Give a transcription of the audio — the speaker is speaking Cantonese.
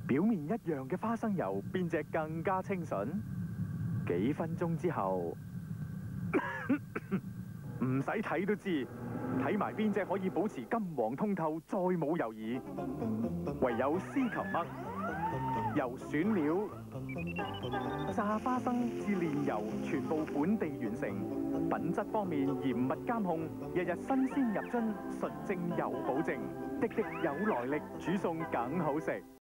表面一樣嘅花生油，邊隻更加清純？幾分鐘之後，唔使睇都知，睇埋邊隻可以保持金黃通透，再冇猶豫。唯有司琴麥，由選料、炸花生至煉油，全部本地完成。品質方面嚴密監控，日日新鮮入樽，純正有保證。滴滴有來歷，煮餸梗好食。